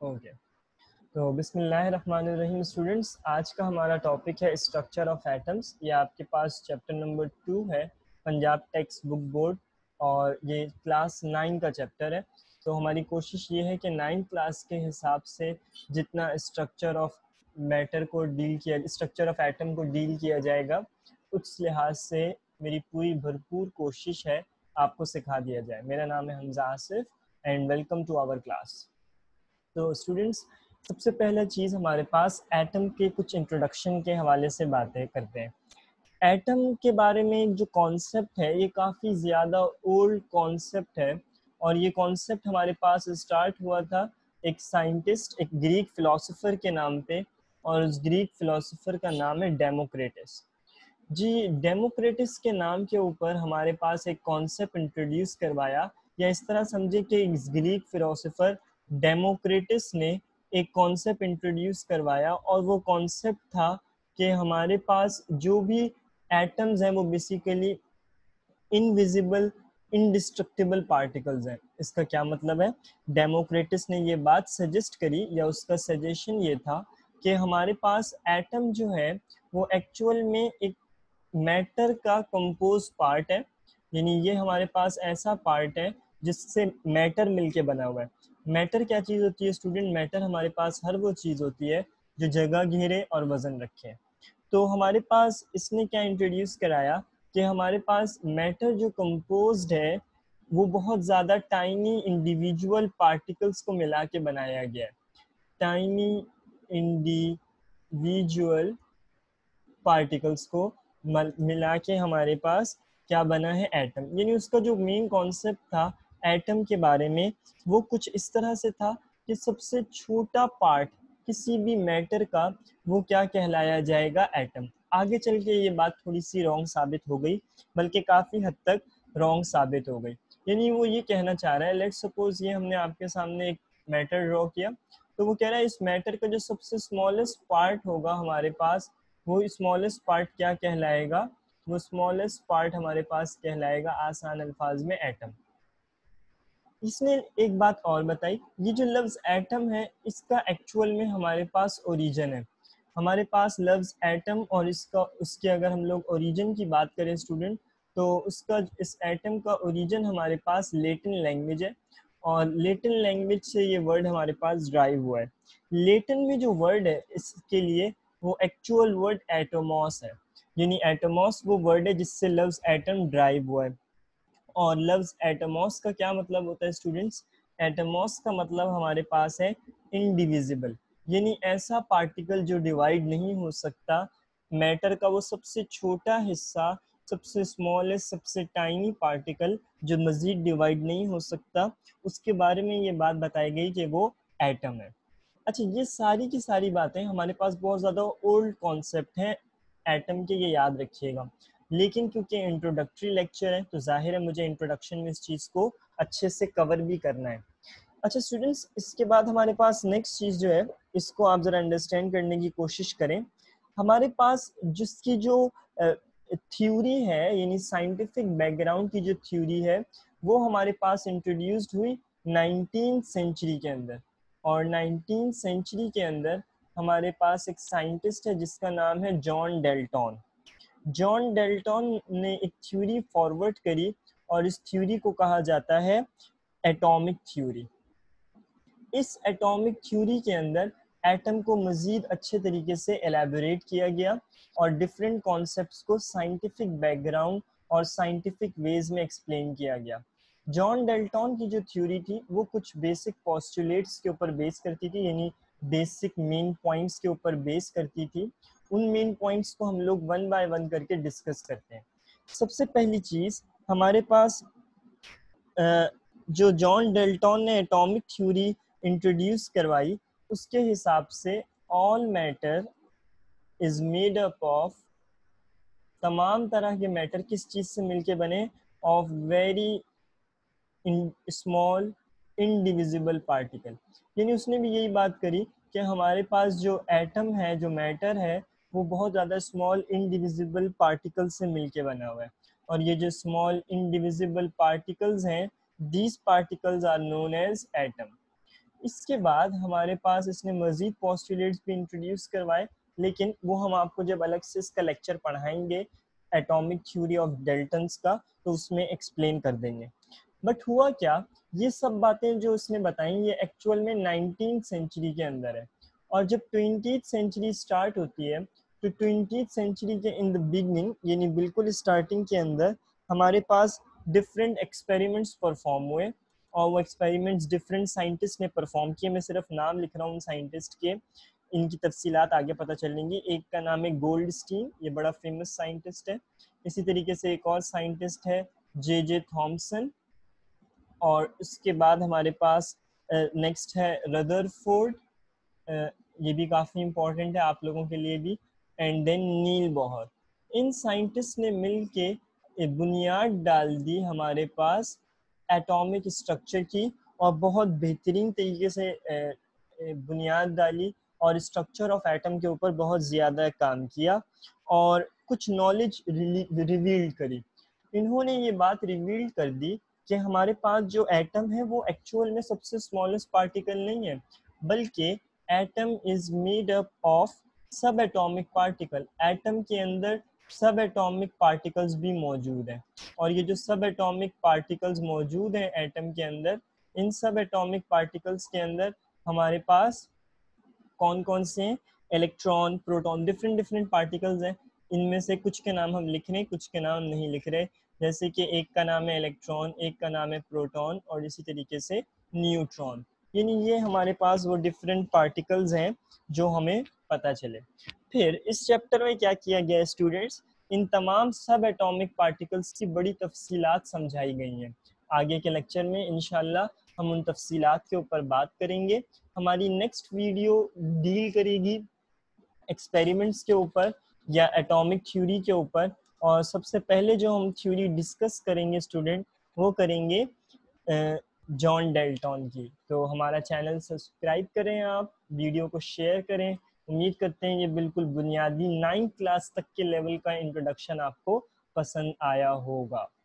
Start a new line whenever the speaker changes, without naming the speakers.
Okay. तो बिस्मिल्लाहिर्रहमानिर्रहीम students, आज का हमारा टॉपिक है स्ट्रक्चर ऑफ एटम्स। ये आपके पास चैप्टर नंबर 2 है, पंजाब टेक्स्ट बुक बोर्ड, और ये क्लास 9 का चैप्टर है। तो हमारी कोशिश ये है कि 9th क्लास के हिसाब से जितना स्ट्रक्चर ऑफ मैटर को डील किया, स्ट्रक्चर ऑफ एटम को डील किया जाएगा, उस लिहाज से मेरी पूरी भरपूर कोशिश है आपको सिखा दिया जाए। मेरा नाम है Hamza Asif and welcome to our class. तो स्टूडेंट्स, सबसे पहला चीज़ हमारे पास एटम के कुछ इंट्रोडक्शन के हवाले से बातें करते हैं। एटम के बारे में जो कॉन्सेप्ट है ये काफ़ी ज़्यादा ओल्ड कॉन्सेप्ट है, और ये कॉन्सेप्ट हमारे पास स्टार्ट हुआ था एक साइंटिस्ट, एक ग्रीक फ़िलासफ़र के नाम पे, और उस ग्रीक फ़िलासफ़र का नाम है डेमोक्रेटस। जी, डेमोक्रेटिस के नाम के ऊपर हमारे पास एक कॉन्सेप्ट इंट्रोड्यूस करवाया, या इस तरह समझे कि इस ग्रीक फिलोसोफर डेमोक्रेटिस ने एक कॉन्सेप्ट इंट्रोड्यूस करवाया, और वो कॉन्सेप्ट था कि हमारे पास जो भी एटम्स हैं वो बेसिकली इनविजिबल इंडिस्ट्रक्टिबल पार्टिकल्स हैं। इसका क्या मतलब है? डेमोक्रेटिस ने ये बात सजेस्ट करी, या उसका सजेशन ये था कि हमारे पास एटम जो है वो एक्चुअल में एक मैटर का कंपोज पार्ट है। यानी ये हमारे पास ऐसा पार्ट है जिससे मैटर मिलके बना हुआ है। मैटर क्या चीज़ होती है स्टूडेंट? मैटर हमारे पास हर वो चीज़ होती है जो जगह घेरे और वजन रखे। तो हमारे पास इसने क्या इंट्रोड्यूस कराया कि हमारे पास मैटर जो कंपोज्ड है वो बहुत ज़्यादा टाइनी इंडिविजुअल पार्टिकल्स को मिला के बनाया गया है। टाइनी इंडिविजुअल पार्टिकल्स को मिला के हमारे पास क्या बना है? एटम। यानी उसका जो मेन कॉन्सेप्ट था एटम के बारे में वो कुछ इस तरह से था कि सबसे छोटा पार्ट किसी भी मैटर का वो क्या कहलाया जाएगा? एटम। आगे चल के ये बात थोड़ी सी रॉन्ग साबित हो गई, बल्कि काफ़ी हद तक रॉन्ग साबित हो गई। यानी वो ये कहना चाह रहा है, लेट्स सपोज ये हमने आपके सामने एक मैटर ड्रॉ किया, तो वो कह रहा है इस मैटर का जो सबसे स्मॉलेस्ट पार्ट होगा हमारे पास, वो स्मॉलेस्ट पार्ट क्या कहलाएगा? वो स्मॉलेस्ट पार्ट हमारे पास कहलाएगा आसान अल्फाज में एटम। इसने एक बात और बताई, ये जो लफ्ज़ एटम है इसका एक्चुअल में हमारे पास ओरिजिन है। हमारे पास लफ्ज़ एटम और इसका उसके अगर हम लोग ओरिजिन की बात करें स्टूडेंट, तो उसका इस एटम का ओरिजिन हमारे पास लेटिन लैंग्वेज है, और लेटिन लैंग्वेज से ये वर्ड हमारे पास ड्राइव हुआ है। लेटिन में जो वर्ड है इसके लिए वो एक्चुअल वर्ड एटोमॉस है। यानी एटोमॉस वो वर्ड है जिससे लफ्ज़ एटम ड्राइव हुआ है। और लफ्ज़ एटमॉस का क्या मतलब होता है स्टूडेंट्स? एटमॉस का मतलब हमारे पास है इनडिविजिबल, यानी ऐसा पार्टिकल जो डिवाइड नहीं हो सकता। मैटर का वो सबसे छोटा हिस्सा, सबसे स्मॉलेस्ट, सबसे टाइनी पार्टिकल जो मज़ीद डिवाइड नहीं हो सकता, उसके बारे में ये बात बताई गई कि वो एटम है। अच्छा, ये सारी की सारी बातें हमारे पास बहुत ज़्यादा ओल्ड कॉन्सेप्ट हैं एटम के, ये याद रखिएगा। लेकिन क्योंकि इंट्रोडक्टरी लेक्चर है तो जाहिर है मुझे इंट्रोडक्शन में इस चीज़ को अच्छे से कवर भी करना है। अच्छा स्टूडेंट्स, इसके बाद हमारे पास नेक्स्ट चीज़ जो है, इसको आप ज़रा अंडरस्टैंड करने की कोशिश करें। हमारे पास जिसकी जो थ्योरी है, यानी साइंटिफिक बैकग्राउंड की जो थ्योरी है, वो हमारे पास इंट्रोड्यूस्ड हुई 19th सेंचुरी के अंदर। और 19th सेंचुरी के अंदर हमारे पास एक साइंटिस्ट है जिसका नाम है जॉन डेल्टन। जॉन डेल्टन ने एक थ्योरी फॉरवर्ड करी, और इस थ्योरी को कहा जाता है एटॉमिक थ्योरी। इस एटॉमिक थ्योरी के अंदर एटम को मज़ीद अच्छे तरीके से एलैबोरेट किया गया, और डिफरेंट कॉन्सेप्ट्स को साइंटिफिक बैकग्राउंड और साइंटिफिक वेज में एक्सप्लेन किया गया। जॉन डेल्टन की जो थ्योरी थी वो कुछ बेसिक पोस्टुलेट्स के ऊपर बेस करती थी, यानी बेसिक मेन पॉइंट्स के ऊपर बेस करती थी। उन मेन पॉइंट्स को हम लोग वन बाय वन करके डिस्कस करते हैं। सबसे पहली चीज़ हमारे पास जो जॉन डेल्टन ने एटॉमिक थ्योरी इंट्रोड्यूस करवाई, उसके हिसाब से all matter is made up of, तमाम तरह के मैटर किस चीज़ से मिलके बने? Of very small indivisible particle. यानी उसने भी यही बात करी कि हमारे पास जो एटम है, जो मैटर है, वो बहुत ज़्यादा स्मॉल इनडिविजिबल पार्टिकल से मिलके बना हुआ है। और ये जो स्मॉल इनडिविजिबल पार्टिकल्स हैं, these particles are known as atom. इसके बाद हमारे पास इसने मजीद पोस्टुलेट्स भी इंट्रोड्यूस करवाए, लेकिन वो हम आपको जब अलग से इसका लेक्चर पढ़ाएंगे एटॉमिक थ्योरी ऑफ डेल्टन्स का, तो उसमें एक्सप्लेन कर देंगे। बट हुआ क्या, ये सब बातें जो उसने बताई ये एक्चुअल में 19th सेंचुरी के अंदर है। और जब 20th सेंचुरी स्टार्ट होती है, तो 20th सेंचुरी के इन द बिगनिंग, यानी बिल्कुल स्टार्टिंग के अंदर, हमारे पास डिफरेंट एक्सपेरिमेंट्स परफॉर्म हुए। और वो एक्सपेरिमेंट्स डिफरेंट साइंटिस्ट ने परफॉर्म किए। मैं सिर्फ नाम लिख रहा हूँ उन साइंटिस्ट के, इनकी तफसीलात आगे पता चलेंगी। एक का नाम है गोल्डस्टीन, ये बड़ा फेमस साइंटिस्ट है। इसी तरीके से एक और साइंटिस्ट है जे थॉमसन। और उसके बाद हमारे पास नेक्स्ट है रदरफोर्ड, ये भी काफ़ी इम्पोर्टेंट है आप लोगों के लिए भी। And then Niels Bohr. इन साइंटिस्ट ने मिल के बुनियाद डाल दी हमारे पास एटॉमिक स्ट्रक्चर की, और बहुत बेहतरीन तरीके से बुनियाद डाली, और स्ट्रक्चर ऑफ एटम के ऊपर बहुत ज़्यादा काम किया, और कुछ नॉलेज रिवील्ड करी। इन्होंने ये बात रिवील कर दी कि हमारे पास जो एटम है वो एक्चुअल में सबसे स्मॉलेस्ट पार्टिकल नहीं है, बल्कि atom is made up of subatomic particle. Atom के अंदर सब एटॉमिक पार्टिकल्स भी मौजूद हैं, और ये जो सब एटॉमिक पार्टिकल्स मौजूद हैं एटम के अंदर, इन सब एटॉमिक पार्टिकल्स के अंदर हमारे पास कौन कौन से हैं? Electron, proton, different different particles हैं। इनमें से कुछ के नाम हम लिख रहे हैं, कुछ के नाम नहीं लिख रहे। जैसे कि एक का नाम है इलेक्ट्रॉन, एक का नाम है प्रोटॉन, और इसी तरीके से न्यूट्रॉन। यानी ये हमारे पास वो डिफरेंट पार्टिकल्स हैं जो हमें पता चले। फिर इस चैप्टर में क्या किया गया स्टूडेंट्स, इन तमाम सब एटॉमिक पार्टिकल्स की बड़ी तफसीलात समझाई गई हैं। आगे के लेक्चर में इंशाल्लाह हम उन तफसीलात के ऊपर बात करेंगे। हमारी नेक्स्ट वीडियो डील करेगी एक्सपेरिमेंट्स के ऊपर या एटॉमिक थ्योरी के ऊपर। और सबसे पहले जो हम थ्योरी डिस्कस करेंगे स्टूडेंट, वो करेंगे जॉन डेल्टन की। तो हमारा चैनल सब्सक्राइब करें, आप वीडियो को शेयर करें। उम्मीद करते हैं ये बिल्कुल बुनियादी 9th क्लास तक के लेवल का इंट्रोडक्शन आपको पसंद आया होगा।